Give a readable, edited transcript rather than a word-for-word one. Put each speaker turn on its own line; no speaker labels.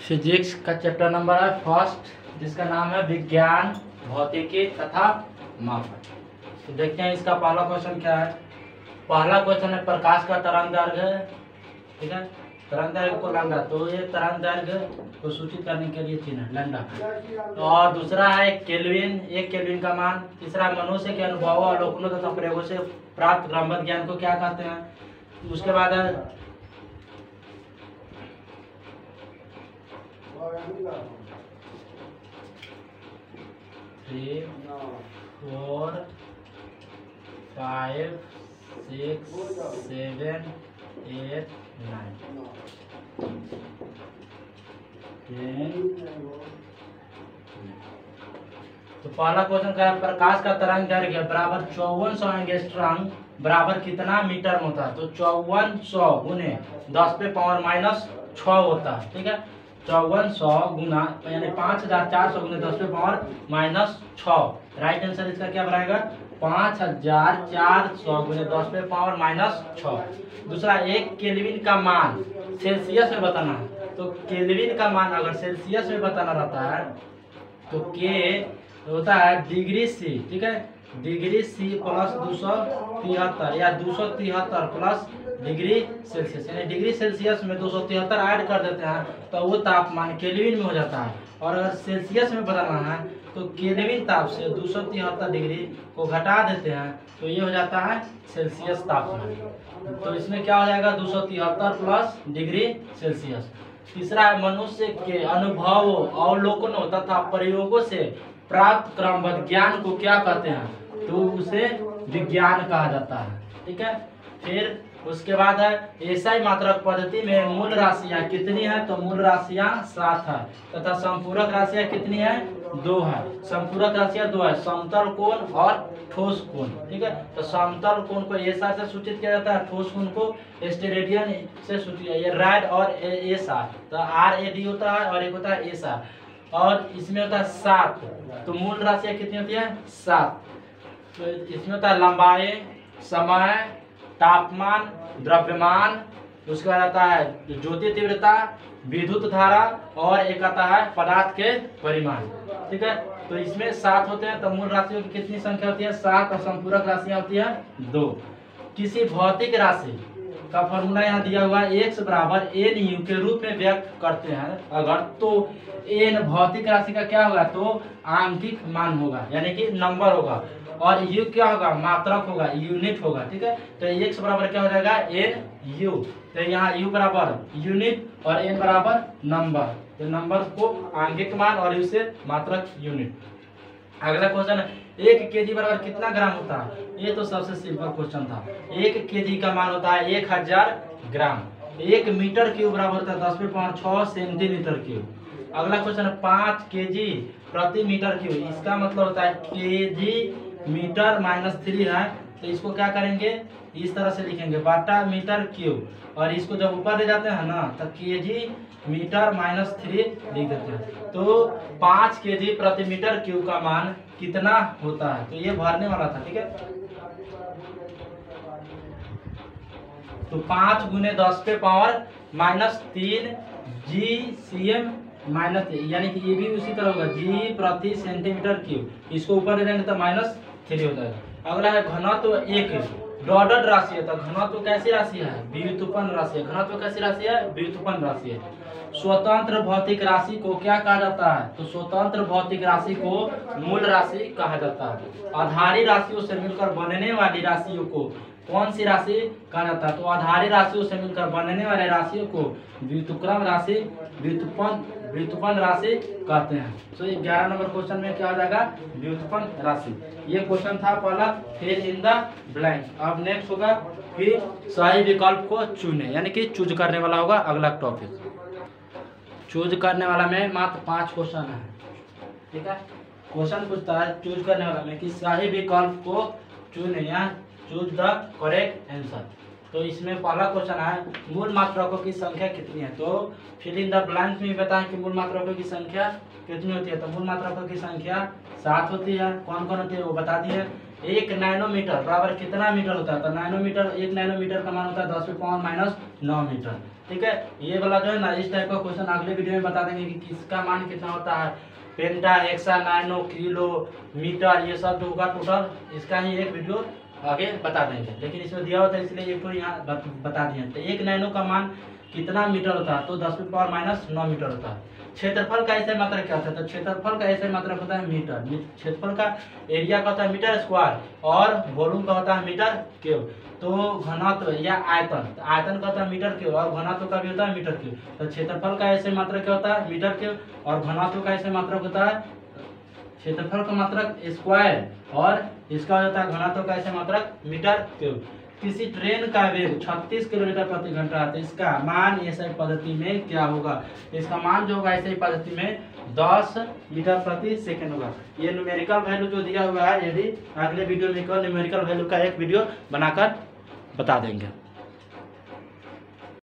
Physics का chapter number है first, जिसका नाम है विज्ञान, भौतिकी तथा मापन। तो देखते हैं इसका पहला क्वेश्चन क्या है। पहला क्वेश्चन है प्रकाश का तरंग दैर्घ्य, ठीक है, तरंग दैर्घ्य को लैम्डा, तो ये तरंग दैर्घ्य को सूचित करने के लिए चिन्ह है लैम्डा। और दूसरा है केल्विन, एक केल्विन का मान। तीसरा मनुष्य के अनुभवों, अवलोकनों तथा प्रयोगों से प्राप्त क्रमबद्ध ज्ञान को क्या कहते हैं। उसके बाद है 3, 4, 5, 6, 7, 8, 9, 10। तो पहला क्वेश्चन क्या है, प्रकाश का तरंग दैर्घ्य बराबर 5400 एंगस्ट्रॉम बराबर कितना मीटर होता है। तो 5400 गुने 10⁻⁻6 होता है, ठीक है। 5400 गुना यानी 5400 गुने 10⁻⁻6। राइट आंसर इसका क्या बनाएगा, 5400 गुने 10⁻⁻6। दूसरा, एक केल्विन का मान सेल्सियस में बताना है। तो केल्विन का मान अगर सेल्सियस में बताना रहता है तो के होता है डिग्री सी, ठीक है, डिग्री सी प्लस 273 या 273 प्लस डिग्री सेल्सियस, यानी डिग्री सेल्सियस में 273 ऐड कर देते हैं तो वो तापमान केल्विन में हो जाता है। और अगर सेल्सियस में बताना है तो केल्विन ताप से 273 डिग्री को घटा देते हैं तो ये हो जाता है सेल्सियस तापमान। तो इसमें क्या हो जाएगा, 273 प्लस डिग्री सेल्सियस। तीसरा है मनुष्य के अनुभवों, अवलोकनों तथा प्रयोगों से प्राप्त क्रमबद्ध ज्ञान को क्या कहते हैं। तो उसे विज्ञान कहा जाता है, ठीक है। फिर उसके बाद है एसआई मात्रक पद्धति में मूल राशियां कितनी है। तो मूल राशियां 7 है तथा संपूरक राशियां कितनी है, 2 है। संपूरक राशियां 2 है, समतल कोण और ठोस कोण, ठीक है। तो समतल कोण को एसआई से सूचित किया जाता है, ठोस कोण को स्टेरेडियन से सूचित, ये रैड और एसआई, तो RAD होता है और एक होता है एसआई। और इसमें होता है 7। तो मूल राशियां कितनी होती है, 7। तो इसमें होता है लंबाई, समय, तापमान, द्रव्यमान, उसके बाद आता है ज्योति तीव्रता, विद्युत धारा और एक आता है पदार्थ के परिमाण, ठीक है। तो इसमें 7 होते हैं। तो मूल राशियों की कितनी संख्या होती है, 7, और संपूरक राशियां होती है 2। किसी भौतिक राशि का फॉर्मूला यहाँ दिया हुआ है, x बराबर nu के रूप में व्यक्त करते हैं अगर, तो n भौतिक राशि का क्या होगा, तो आंकिक मान होगा यानी कि नंबर होगा, और u क्या होगा, मात्रक होगा, यूनिट होगा, ठीक है। तो x बराबर क्या हो जाएगा, nu। तो यहाँ u बराबर यूनिट और n बराबर नंबर, तो नंबर को आंकिक मान और u से मात्रक यूनिट। अगला क्वेश्चन है 1 kg बराबर कितना ग्राम होता है। ये तो सबसे सिंपल क्वेश्चन था। 1 kg का मान होता है 1000 ग्राम। 1 मीटर क्यूब बराबर होता है 10⁻6 सेंटीमीटर क्यूब। अगला क्वेश्चन है 5 kg प्रति मीटर क्यूब। इसका मतलब होता है kg मीटर -3 है, तो इसको क्या करेंगे, इस तरह से लिखेंगे बटा मीटर क्यूब, और इसको जब ऊपर ले जाते हैं ना तो kg मीटर -3 लिख देते हैं। तो 5 kg प्रति मीटर क्यूब का मान कितना होता है, तो ये भरने वाला था, ठीक है। तो 5 गुने 10⁻³ GCM - यानी कि ये भी उसी तरह होगा G प्रति सेंटीमीटर क्यूब, इसको ऊपर ले जाएंगे तो -3 हो जाएगा। अगला है घनत्व, एक डॉटेड राशि है, तो घनत्व कैसी राशि है, व्युत्पन्न राशि है। घनत्व कैसी राशि है, व्युत्पन्न राशि है। स्वतंत्र भौतिक राशि को क्या कहा जाता है, तो स्वतंत्र भौतिक राशि को मूल राशि कहा जाता है। आधारी राशियों से मिलकर बनने वाली राशियों को कौन सी राशि कहा जाता है, तो आधारी राशियों से मिलकर बनने वाले राशियों को व्युत्क्रम राशि, व्युत्पन्न राशि कहते हैं। तो 11 नंबर क्वेश्चन में क्या हो जाएगा, व्युत्पन्न राशि। ये क्वेश्चन था पहला, फिल इन द ब्लैंक। अब नेक्स्ट होगा कि सही विकल्प को चुने, यानी कि चूज करने वाला होगा अगला टॉपिक। चूज करने वाला में मात्र 5 क्वेश्चन है, ठीक है। क्वेश्चन पूछता है चूज करने वाला में कि सही विकल्प को चुने या चूज द करेक्ट आंसर। तो इसमें पहला क्वेश्चन है मूल मात्रकों की संख्या कितनी है। तो फिल इन द ब्लैंक में बताएं कि मूल मात्रकों की संख्या कितनी होती है। तो मूल मात्रकों की संख्या 7 होती है। कौन कौन होती है वो बता दिए। 1 नैनोमीटर बराबर कितना मीटर होता है। तो नैनोमीटर, 1 नैनोमीटर का मान होता है 10⁻⁹ मीटर। ठीक है, ये वाला जो है ना इस टाइप का क्वेश्चन अगले वीडियो में बता देंगे कि किसका मान कितना होता है, penta, hexa, nano, kilo, metre, ये सब जो होगा टोटल, इसका ही एक वीडियो आगे बता देंगे। लेकिन इसमें दिया होता है इसलिए एक तो यहाँ बता दिए। तो 1 नैनो का मान कितना मीटर होता है, तो 10⁻⁻9 मीटर होता है। क्षेत्रफल का ऐसे मात्रक क्या होता है, तो क्षेत्रफल का ऐसे मात्रक होता है मीटर। क्षेत्रफल का एरिया का होता है मीटर स्क्वायर और वॉल्यूम का होता है मीटर क्यूब। तो घनत्व या आयतन, तो आयतन का होता है मीटर क्यूब और घनत्व का भी होता है मीटर क्यूब। तो क्षेत्रफल का ऐसे मात्रक क्या होता है, मीटर क्यूब, और घनत्व का ऐसे मात्रक होता है, क्षेत्रफल का मात्रक स्क्वायर और इसका होता है घनत्व का ऐसे मात्रक मीटर क्यूब। किसी ट्रेन का वेग 36 किलोमीटर प्रति घंटा है, तो इसका मान ऐसे पद्धति में क्या होगा, तो इसका मान जो होगा ऐसे पद्धति में 10 मीटर प्रति सेकंड होगा। ये न्यूमेरिकल वैल्यू जो दिया हुआ है, ये भी अगले वीडियो में न्यूमेरिकल वैल्यू का एक वीडियो बनाकर बता देंगे।